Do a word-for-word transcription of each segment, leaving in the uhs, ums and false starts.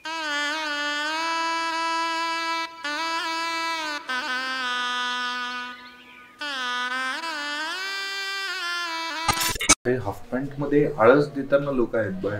Half pant मध्ये आळस देताना लोक आहेत बाहेर.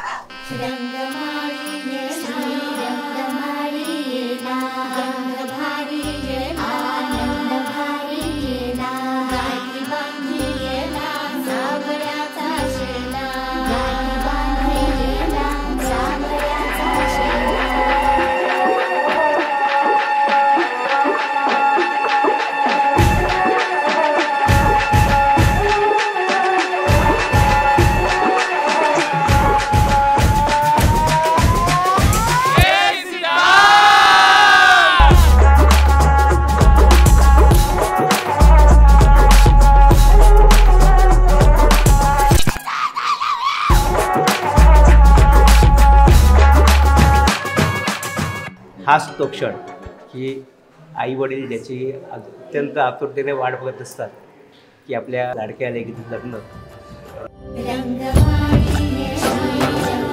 हाच तो क्षण की आई वडील ज्याची अत्यंत आतुरतेने वाट बघत असतात की आपल्या लाडक्या लेकीचं लग्न.